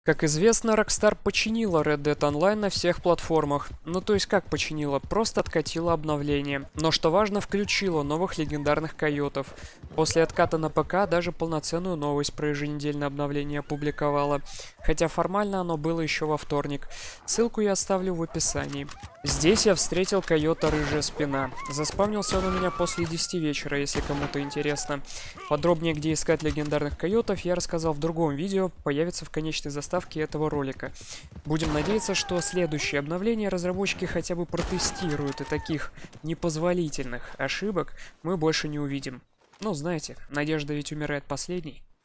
Как известно, Rockstar починила Red Dead Online на всех платформах. Ну то есть как починила? Просто откатила обновление. Но что важно, включила новых легендарных койотов. После отката на ПК даже полноценную новость про еженедельное обновление опубликовала. Хотя формально оно было еще во вторник. Ссылку я оставлю в описании. Здесь я встретил койота Рыжая Спина. Заспавнился он у меня после 10 вечера, если кому-то интересно. Подробнее, где искать легендарных койотов, я рассказал в другом видео, появится в конечной заставке этого ролика. Будем надеяться, что следующее обновление разработчики хотя бы протестируют, и таких непозволительных ошибок мы больше не увидим. Ну, знаете, надежда ведь умирает последней.